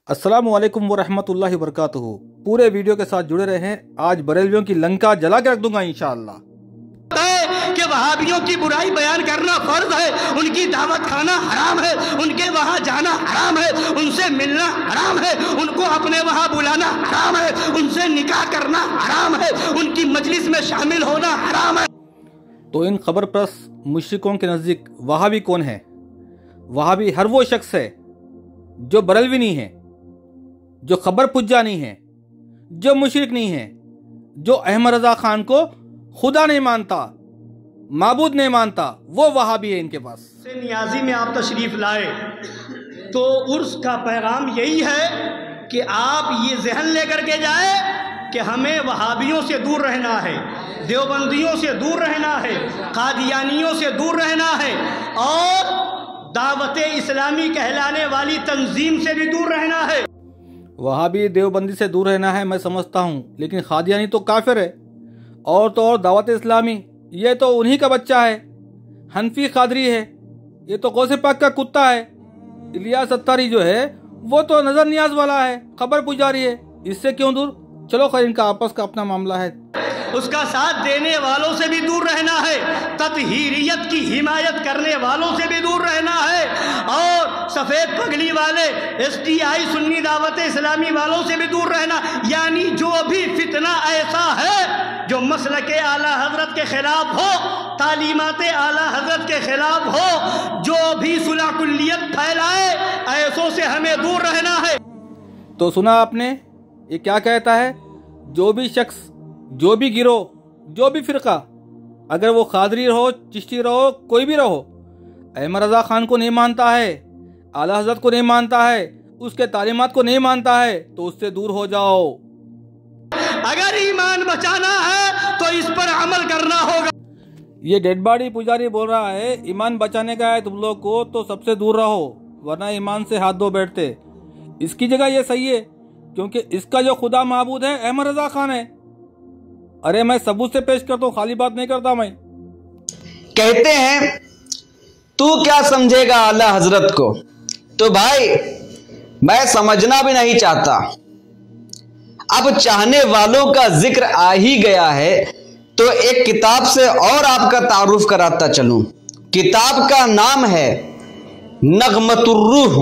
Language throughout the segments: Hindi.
अस्सलामु अलैकुम वरहमतुल्लाहि वबरकातुहू। पूरे वीडियो के साथ जुड़े रहें। आज बरेलवियों की लंका जला के रख दूंगा इंशाअल्लाह। कि वहाबियों की बुराई बयान करना फर्ज है, उनकी दावत खाना हराम है, उनके वहाँ जाना हराम है, उनसे मिलना हराम है, उनको अपने वहाँ बुलाना हराम है, उनसे निकाह करना हराम है, उनकी मजलिस में शामिल होना हराम है। तो इन खबर परस्त मुश्रिकों के नज़दीक वहाबी कौन है? वहाबी हर वो शख्स है जो बरेलवी नहीं है, जो खबर पुज्जा नहीं है, जो मुशरिक नहीं है, जो अहमद रजा खान को खुदा नहीं मानता, माबूद नहीं मानता, वो वहाबी है इनके पास। से नियाजी में आप तशरीफ़ लाए तो उर्स का पैगाम यही है कि आप ये जहन लेकर के जाए कि हमें वहाबियों से दूर रहना है, देवबंदियों से दूर रहना है, कादियानियों से दूर रहना है और दावत इस्लामी कहलाने वाली तंजीम से भी दूर रहना है। वहाबी देवबंदी से दूर रहना है मैं समझता हूँ, लेकिन खादियानी तो काफिर है। और तो और दावत इस्लामी ये तो उन्हीं का बच्चा है। हनफी कादरी है, ये तो गौसे पाक का कुत्ता है। इलियास अत्तारी जो है वो तो नजर नियाज वाला है, खबर पुजारी है। इससे क्यों दूर? चलो खैर, इनका आपस का अपना मामला है। उसका साथ देने वालों से भी दूर रहना है, तत्हीरियत की हिमायत करने वालों से भी दूर रहना है और सफ़ेद पगड़ी वाले STI सुन्नी दावत इस्लामी वालों से भी दूर रहना। यानी जो भी फितना ऐसा है जो मसलक आला हजरत के खिलाफ हो, तालीमात आला हजरत के खिलाफ हो, जो भी सुलह कुल्लियत फैलाए, ऐसों से हमें दूर रहना है। तो सुना आपने, ये क्या कहता है? जो भी शख्स, जो भी गिरोह, जो भी फिरका, अगर वो कादरी रहो, चिश्ती रहो, कोई भी रहो, अहमद रजा खान को नहीं मानता है, आला हजरत को नहीं मानता है, उसके तालीमात को नहीं मानता है, तो उससे दूर हो जाओ। अगर ईमान बचाना है तो इस पर अमल करना होगा। ये डेड बॉडी पुजारी बोल रहा है ईमान बचाने का है तुम लोग को तो सबसे दूर रहो, वरना ईमान से हाथ धो बैठते। इसकी जगह ये सही है, क्योंकि इसका जो खुदा माबूद है अहमद रजा खान है। अरे मैं सबूत से पेश करता हूँ, खाली बात नहीं करता मैं। कहते हैं तू क्या समझेगा आला हजरत को, तो भाई मैं समझना भी नहीं चाहता। अब चाहने वालों का जिक्र आ ही गया है तो एक किताब से और आपका तारुफ कराता चलूं। किताब का नाम है नगमतुर्रूह।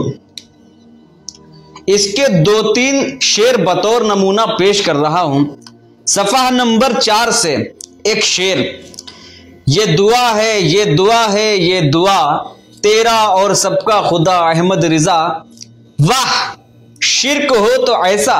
इसके 2-3 शेर बतौर नमूना पेश कर रहा हूं। सफ़ा नंबर 4 से एक शेर, ये दुआ है, ये दुआ है, ये दुआ तेरा और सबका खुदा अहमद रिजा, वाह शिर्क हो तो ऐसा।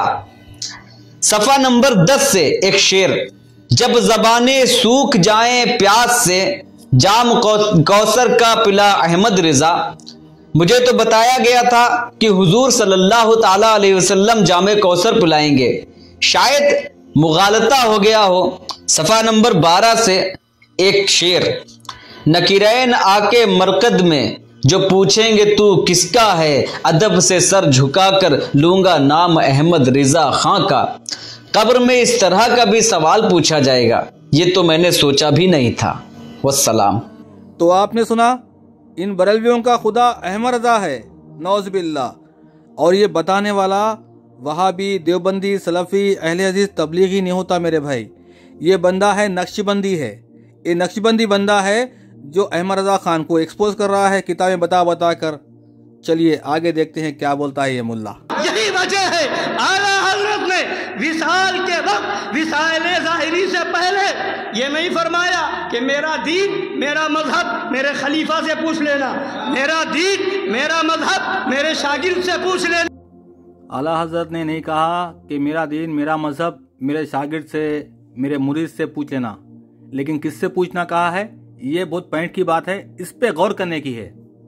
सफ़ा नंबर 10 से एक शेर, जब ज़बानें सूख जाएं प्यास से, जाम कौसर का पिला अहमद रिजा। मुझे तो बताया गया था कि हुजूर सल्लल्लाहु ताला अलैहि वसल्लम जामे कौसर पिलाएंगे, शायद मुगालता हो गया हो। सफ़ा नंबर 12 से एक शेर, नकीरैन आके मरकद में जो पूछेंगे तू किसका है, अदब से सर झुकाकर लूंगा नाम अहमद रिजा खां का। कब्र में इस तरह का भी सवाल पूछा जाएगा, ये तो मैंने सोचा भी नहीं था। वस्सलाम। तो आपने सुना, इन बरेलवियों का खुदा अहमद रजा है, नौज़ बिल्लाह। और ये बताने वाला वहाबी, देवबंदी, सलफ़ी, अहले हदीस, तबलीगी नहीं होता मेरे भाई। ये बंदा है नक्शबंदी है। ये नक्शबंदी बंदा है जो अहमद रजा खान को एक्सपोज कर रहा है किताबें बता बता कर। चलिए आगे देखते हैं क्या बोलता है ये मुल्ला। यही वजह है आला हजरत ने विसाल के वक्त, विसाल ज़ाहिरी से पहले ये नहीं फरमाया कि मेरा दीन, मेरा मजहब मेरे खलीफा से पूछ लेना, मेरा दीन, मेरा मजहब मेरे शागिर्द से पूछ लेना। आला हजरत ने नहीं कहा कि मेरा दीन, मेरा मजहब मेरे शागिर्द से, मेरे मुरीद से पूछ लेना, लेकिन किससे पूछना कहा है? ये बहुत पॉइंट की बात है, इस पे गौर करने की है।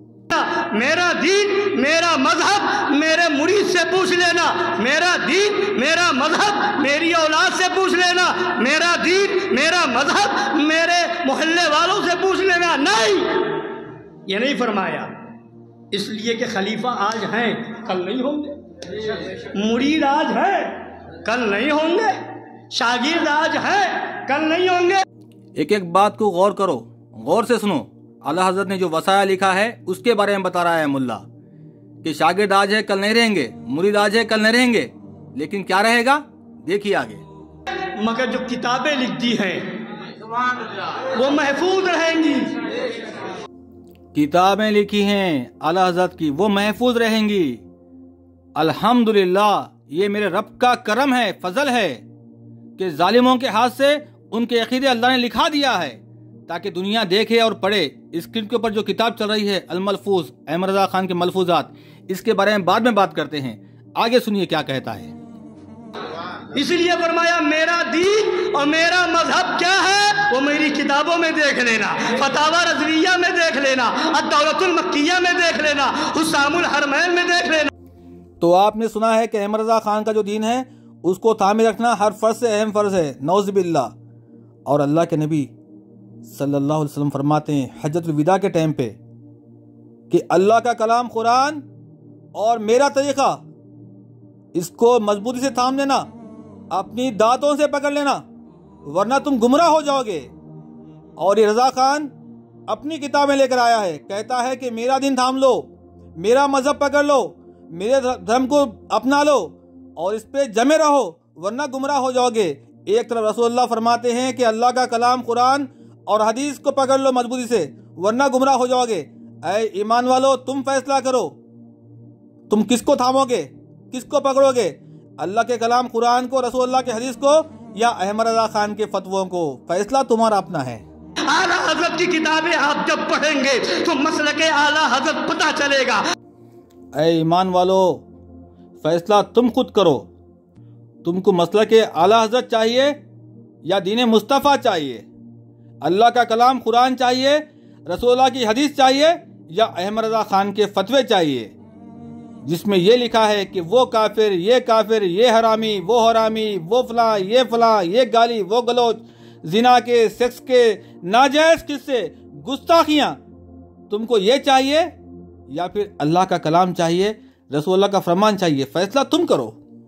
मेरा दीन, मेरा मजहब मेरे मुरीद से पूछ लेना, मेरा दीन, मेरा मजहब मेरी औलाद से पूछ लेना, मेरा दीन, मेरा मजहब मेरे मोहल्ले वालों से पूछ लेना। नहीं, ये नहीं फरमाया। इसलिए कि खलीफा आज हैं, कल नहीं होंगे। मुरीद आज है, कल नहीं होंगे। शागिर्द आज है, कल नहीं होंगे। एक एक बात को गौर करो, गौर से सुनो। आला हजरत ने जो वसाया लिखा है उसके बारे में बता रहा है मुल्ला कि शागिर्द आज है कल नहीं रहेंगे, मुरीद आज है कल नहीं रहेंगे, लेकिन क्या रहेगा देखिए आगे। मगर जो किताबें लिख दी हैं वो महफूज रहेंगी। किताबें लिखी हैं आला हजरत की, वो महफूज रहेंगी। अल्हम्दुलिल्लाह, ये मेरे रब का करम है, फजल है कि जालिमों के हाथ से उनके अकीदे अल्लाह ने लिखा दिया है ताकि दुनिया देखे और पढ़े। स्क्रीन के ऊपर जो किताब चल रही है अल मलफूज, अहमद रजा खान के मलफूजात, इसके बारे में बाद में बात करते हैं। आगे सुनिए क्या कहता है। इसलिए फरमाया मेरा दीन और मेरा मजहब क्या है वो मेरी किताबों में देख लेना, फतावा रज़विया में देख लेना, अद-दौलतुल मक्किया में देख लेना, हुस्सामुल हरमैन में देख लेना। तो आपने सुना है कि अहमद रजा खान का जो दीन है उसको थामे रखना हर फर्ज से अहम फर्ज है, नौज़ बिल्लाह। और अल्लाह के नबी सल्लल्लाहु अलैहि वसल्लम फरमाते हैं हज्जतुल विदा के टाइम पे कि अल्लाह का कलाम कुरान और मेरा तरीका, इसको मजबूती से थाम लेना, अपनी दांतों से पकड़ लेना, वरना तुम गुमराह हो जाओगे। और ये रजा खान अपनी किताबें लेकर आया है, कहता है कि मेरा दिन थाम लो, मेरा मजहब पकड़ लो, मेरे धर्म को अपना लो और इस पे जमे रहो, वरना गुमराह हो जाओगे। एक तरफ रसूलुल्लाह फरमाते हैं कि अल्लाह का कलाम कुरान और हदीस को पकड़ लो मजबूती से, वरना गुमराह हो जाओगे। ऐ ईमान वालो, तुम फैसला करो, तुम किसको थामोगे, किसको पकड़ोगे, अल्लाह के कलाम कुरान को, रसूलुल्लाह के हदीस को, या अहमद रजा खान के फतवों को? फैसला तुम्हारा अपना है। आला हजरत की किताबें आप जब पढ़ेंगे तो मसलके आला हजरत पता चलेगा। ऐ ईमान वालो, फैसला तुम खुद करो, तुमको मसलके आला हजरत चाहिए या दीन मुस्तफ़ा चाहिए, अल्लाह का कलाम कुरान चाहिए, रसूलुल्लाह की हदीस चाहिए, या अहमद रजा खान के फतवे चाहिए जिसमें यह लिखा है कि वो काफिर, ये हरामी, वो फला, ये गाली, वो गलोच, जिना के, सेक्स के, नाजायज किस्से, गुस्ताखियां, तुमको ये चाहिए या फिर अल्लाह का कलाम चाहिए, रसूलुल्लाह का फरमान चाहिए? फैसला तुम करो।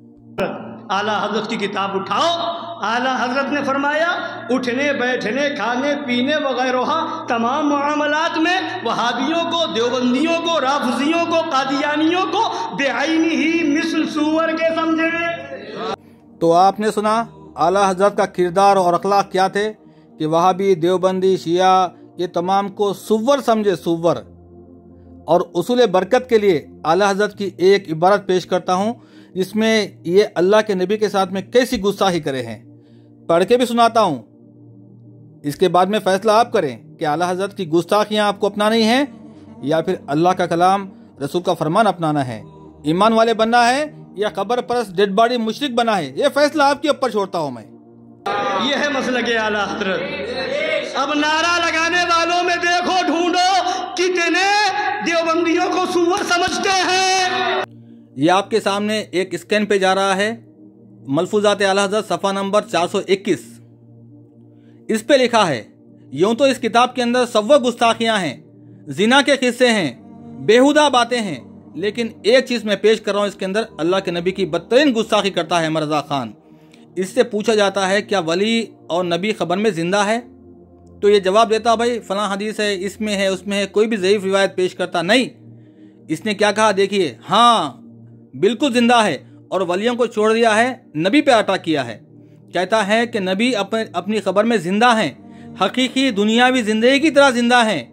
आला हजरत की किताब उठाओ। आला हजरत ने फरमाया उठने बैठने खाने पीने वगैरह तमाम मामलात में वहाबियों को, देवबंदियों को, राफिजियों को, कादियानियों को बेआईनी ही मिसल सूअर के समझे। तो आपने सुना आला हजरत का किरदार और अखलाक क्या थे कि वहाबी, देवबंदी, शिया ये तमाम को सुअर समझे, सुअर। और उसूल बरकत के लिए आला हजरत की एक इबारत पेश करता हूँ जिसमें ये अल्लाह के नबी के साथ में कैसी गुस्ताखी करे हैं, पढ़ के भी सुनाता हूँ। इसके बाद में फैसला आप करें कि आला हजरत की गुस्ताखियाँ आपको अपनानी है या फिर अल्लाह का कलाम, रसूल का फरमान अपनाना है, ईमान वाले बनना है या कब्र परस्त डेड बॉडी मुशरिक बना है। ये फैसला आपके ऊपर छोड़ता हूँ मैं। ये है मसलके आला हजरत। अब नारा लगाने वालों में देखो, ढूंढो कितने देवबंदियों को सुअर समझते हैं। ये आपके सामने एक स्कैन पे जा रहा है, मलफूजात आला हज़रत सफ़ा नंबर 421। इस पे लिखा है, यूं तो इस किताब के अंदर सव्वा गुस्ताखियां हैं, जिना के किस्से हैं, बेहुदा बातें हैं, लेकिन एक चीज मैं पेश कर रहा हूं, इसके अंदर अल्लाह के नबी की बदतरीन गुस्ताखी करता है अहमद रजा खान। इससे पूछा जाता है क्या वली और नबी खबर में जिंदा है, तो ये जवाब देता भाई फलां हदीस है, इसमें है, उसमें है, कोई भी ज़ईफ रिवायत पेश करता नहीं। इसने क्या कहा देखिए, हाँ बिल्कुल जिंदा है और वलियों को छोड़ दिया है, नबी पे अटैक किया है। कहता है कि नबी अपनी खबर में जिंदा हैं, हकीकी दुनियावी जिंदगी की तरह जिंदा हैं,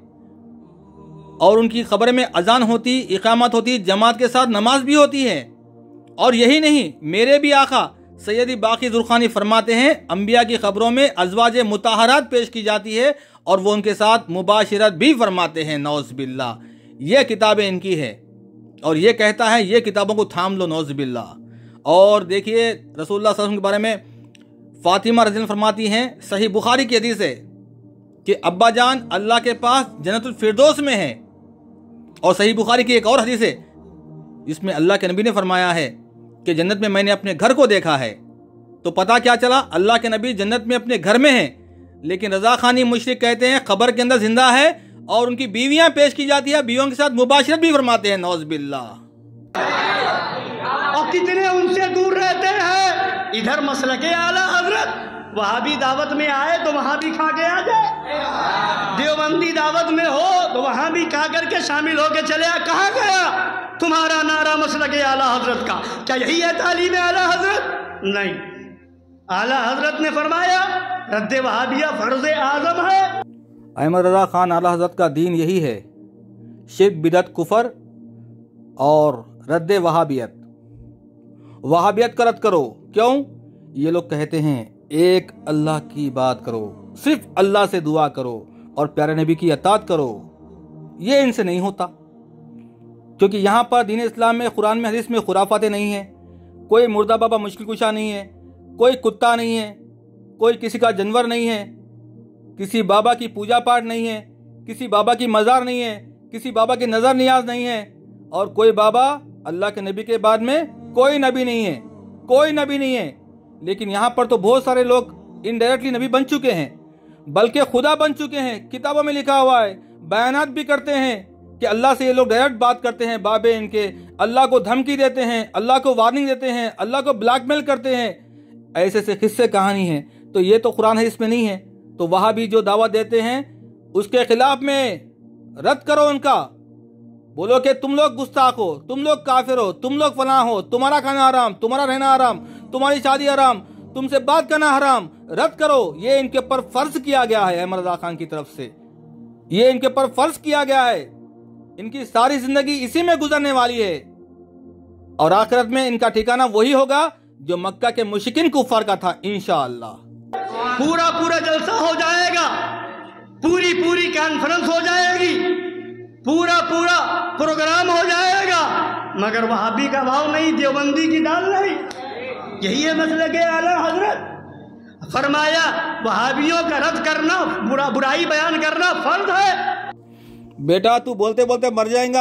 और उनकी खबर में अजान होती, इकामत होती, जमात के साथ नमाज भी होती है। और यही नहीं, मेरे भी आका सैयदी बाकी जुर्खानी फरमाते हैं, अंबिया की खबरों में अज़वाज मुताहरात पेश की जाती है और वो उनके साथ मुबाशिरत भी फरमाते हैं। नौज़ बिल्लाह, ये किताबें इनकी है और ये कहता है ये किताबों को थाम लो, नौज़ बिल्लाह। और देखिए रसूलुल्लाह सल्लल्लाहु अलैहि वसल्लम के बारे में फातिमा रज़ी अल्लाह फरमाती हैं, सही बुखारी की हदीस है कि अब्बा जान अल्लाह के पास जन्नतुल फिरदौस में है। और सही बुखारी की एक और हदीस है जिसमें अल्लाह के नबी ने फरमाया है कि जन्नत में मैंने अपने घर को देखा है। तो पता क्या चला, अल्लाह के नबी जन्नत में अपने घर में हैं, लेकिन रजा खानी मुशरिक कहते हैं खबर के अंदर जिंदा है और उनकी बीवियां पेश की जाती है, बीवियों के साथ मुबाशिरत भी फरमाते हैं। नौज़ बिल्लाह। और कितने उनसे दूर रहते हैं। इधर मसलके आला हजरत, वहां भी दावत में आए तो वहां भी खा के आ जाए, देवबंदी दावत में हो तो वहां भी खा करके शामिल होके चले आ। कहाँ गया तुम्हारा नारा मसलक आला हजरत का, क्या यही है तालीम आला हजरत? नहीं, आला हजरत ने फरमाया रद्द वहाबिया फर्ज आजम है। अहमद रज़ा खान आला हजरत का दीन यही है, शिर्क बिदअत कुफर और रद्द वहाबियत। वहाबियत का रद्द करो। क्यों? ये लोग कहते हैं एक अल्लाह की बात करो, सिर्फ अल्लाह से दुआ करो और प्यारे नबी की अतात करो। ये इनसे नहीं होता, क्योंकि यहाँ पर दीन इस्लाम में, कुरान में, हदीस में खुराफातें नहीं है। कोई मुर्दा बाबा मुश्किल कुशा नहीं है, कोई कुत्ता नहीं है, कोई किसी का जानवर नहीं है, किसी बाबा की पूजा पाठ नहीं है, किसी बाबा की मज़ार नहीं है, किसी बाबा की नज़र नियाज नहीं है, और कोई बाबा अल्लाह के नबी के बाद में कोई नबी नहीं है, कोई नबी नहीं है। लेकिन यहाँ पर तो बहुत सारे लोग इनडायरेक्टली नबी बन चुके हैं, बल्कि खुदा बन चुके हैं। किताबों में लिखा हुआ है, बयानात भी करते हैं कि अल्लाह से ये लोग डायरेक्ट बात करते हैं, बाबे इनके अल्लाह को धमकी देते हैं, अल्लाह को वार्निंग देते हैं, अल्लाह को ब्लैकमेल करते हैं। ऐसे से किस्से कहानी है, तो ये तो कुरान है, इसमें नहीं है। तो वहाँ भी जो दावा देते हैं उसके खिलाफ में रद्द करो उनका। बोलो कि तुम लोग गुस्ताख हो, तुम लोग काफिर हो, तुम लोग फलां हो, तुम्हारा खाना हराम, तुम्हारा रहना हराम, तुम्हारी शादी हराम, तुमसे बात करना हराम। रद्द करो। ये इनके ऊपर फर्ज किया गया है अहमद रज़ा खान की तरफ से, ये इनके ऊपर फर्ज किया गया है। इनकी सारी जिंदगी इसी में गुजरने वाली है और आखिरत में इनका ठिकाना वही होगा जो मक्का के मुशरिकीन कुफार का था। इंशाअल्लाह पूरा पूरा जलसा हो जाएगा, पूरी पूरी कॉन्फ्रेंस हो जाएगी, पूरा पूरा प्रोग्राम हो जाएगा, मगर वहाबी का भाव नहीं, देवबंदी की दाल नहीं। यही है मसले के आला हजरत फरमाया वहाबियों का रद्द करना, बुराई बयान करना फर्ज है। बेटा तू बोलते बोलते मर जाएगा।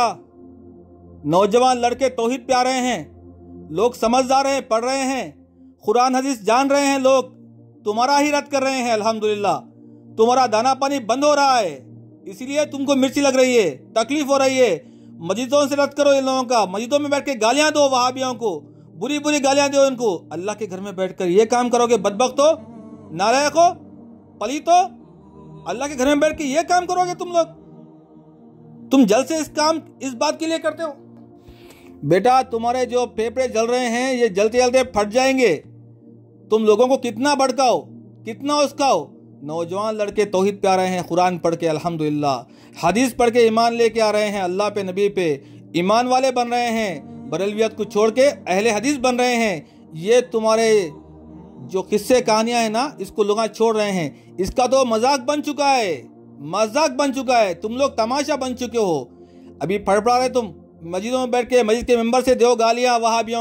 नौजवान लड़के तौहीद पे आ रहे हैं, लोग समझदार हैं, पढ़ रहे हैं, कुरान हदीस जान रहे हैं, लोग तुम्हारा ही रद्द कर रहे हैं। अल्हम्दुलिल्लाह तुम्हारा दाना पानी बंद हो रहा है, इसलिए तुमको मिर्ची लग रही है, तकलीफ हो रही है। मस्जिदों से रद्द करो इन लोगों का, मस्जिदों में बैठ के गालियां दो वहाबियों को, बुरी बुरी गालियां दो इनको। अल्लाह के घर में बैठकर ये काम करोगे बदबख्तो, नालायको, पलीतो, अल्लाह के घर में बैठ के ये काम करोगे तुम लोग? तुम जल से इस बात के लिए करते हो? बेटा तुम्हारे जो फेफड़े जल रहे हैं ये जलते जलते फट जाएंगे। तुम लोगों को कितना भड़काओ, कितना उस्काओ। नौजवान लड़के तौहीद पे आ रहे हैं, कुरान पढ़ के अल्हम्दुलिल्लाह, हदीस पढ़ के ईमान लेके आ रहे हैं, अल्लाह पे नबी पे ईमान वाले बन रहे हैं, बरेलवियत को छोड़ के अहले हदीस बन रहे हैं। ये तुम्हारे जो किस्से कहानियां हैं ना, इसको लोग छोड़ रहे हैं। इसका तो मजाक बन चुका है, मजाक बन चुका है, तुम लोग तमाशा बन चुके हो। अभी फड़फड़ा रहे तुम, मस्जिदों में बैठ के मस्जिद के मेंबर से दो गालियां वहाबियों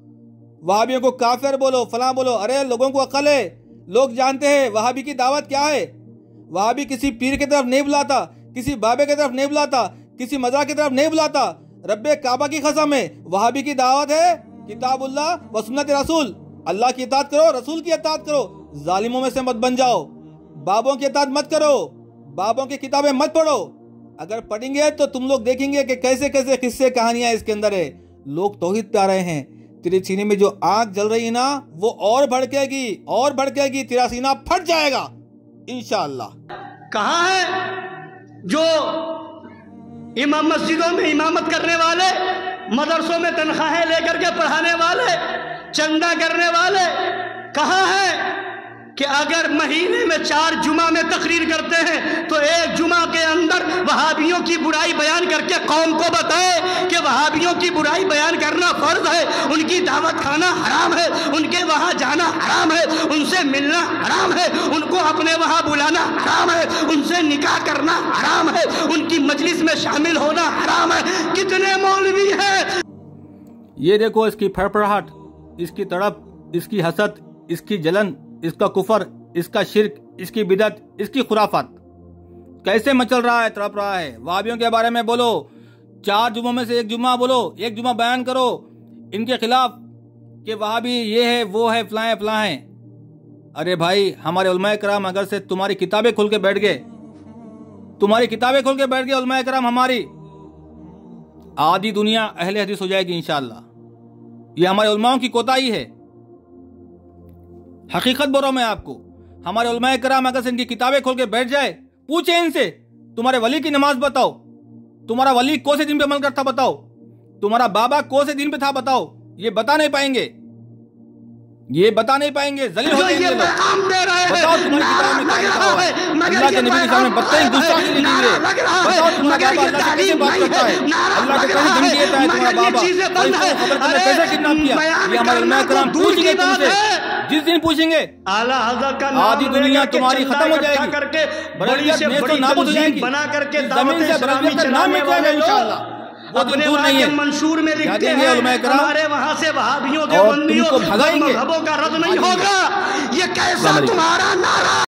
को काफिर बोलो, फलां बोलो। अरे लोगों को अकल है, लोग जानते हैं वहाबी की दावत क्या है। वहाबी किसी पीर की तरफ नहीं बुलाता, किसी बाबे की तरफ नहीं बुलाता, किसी मज़ार की तरफ नहीं बुलाता। रब्बे काबा की कसम है, वहाबी की दावत है किताबुल्लाह व सुन्नत रसूल। अल्लाह की इताअत करो, रसूल की इताअत करो, जालिमों में से मत बन जाओ, बाबों की इताअत मत करो, बाबों की किताबें मत पढ़ो। अगर पढ़ेंगे तो तुम लोग देखेंगे कि कैसे कैसे किस्से कहानियां इसके अंदर है। लोग तौहीद पे आ रहे हैं, तेरे सीने में जो आग जल रही है ना वो और भड़केगी, और भड़केगी, तेरा सीना फट जाएगा इंशाअल्लाह। कहाँ है जो इमाम मस्जिदों में इमामत करने वाले, मदरसों में तनख्वाहें लेकर के पढ़ाने वाले, चंदा करने वाले? कहाँ है कि अगर महीने में 4 जुमा में तकरीर करते हैं तो एक जुमा के अंदर वहाबियों की बुराई बयान करके कौम को बताए कि वहाबियों की बुराई बयान करना फर्ज है, उनकी दावत खाना हराम है, उनके वहाँ जाना हराम है, उनसे मिलना हराम है, उनको अपने वहाँ बुलाना हराम है, उनसे निकाह करना हराम है, उनकी मजलिस में शामिल होना हराम है। कितने मौलवी हैं? ये देखो इसकी फड़फड़ाहट, इसकी तड़प, इसकी हसद, इसकी जलन, इसका कुफर, इसका शिर्क, इसकी बिदत, इसकी खुराफात कैसे मचल रहा है, तड़प रहा है। वहाबियों के बारे में बोलो, 4 जुम्मों में से एक जुम्मा बोलो, एक जुम्मा बयान करो इनके खिलाफ कि वहाबी ये है, वो है, फलां है, फलां है। अरे भाई हमारे उलमाए कराम अगर से तुम्हारी किताबें खोल के बैठ गए, तुम्हारी किताबें खोल के बैठ गए उलमाए कराम, हमारी आधी दुनिया अहले हदीस हो जाएगी इंशाअल्लाह। ये हमारे उलमाओं की कोताही है, हकीकत बोल रहा हूं मैं आपको। हमारे उलमाए कराम अगर से इनकी किताबें खोल के बैठ जाए, पूछे इनसे तुम्हारे वली की नमाज बताओ, तुम्हारा वली कौन से दिन पे अमल करता बताओ, तुम्हारा बाबा कौन से दिन पे था बताओ, ये बता नहीं पाएंगे, ये बता नहीं पाएंगे, जलील हो जाएंगे लोग। बताओ तुम्हारी किताब में क्या लिखा हुआ है? अल्लाह के नबी के सामने बदतमीज गुस्ताखी नहीं दी है। बताओ तुम्हारा बाबा अल्लाह से कैसे बात करता है, अल्लाह को कैसे धमकी देता है तुम्हारा बाबा, और इसको खबर तुमने कैसे किडनैप किया? ये हमारे उलमा किराम पूछेंगे तुमसे, जिस दिन पूछेंगे आधी दुनिया तुम्हारी खत्म हो जाएगी, बरेलियत में तो नाबूद हो जाएगी, जमीन से बरेलियत का नाम मिट जाएगा इंशाअल्लाह। वो दिन दूर नहीं है। मंशूर में लिखते हैं हमारे वहां से वहाबियों के बंदियों मजहबों का रद्द नहीं होगा। ये कैसा तुम्हारा नारा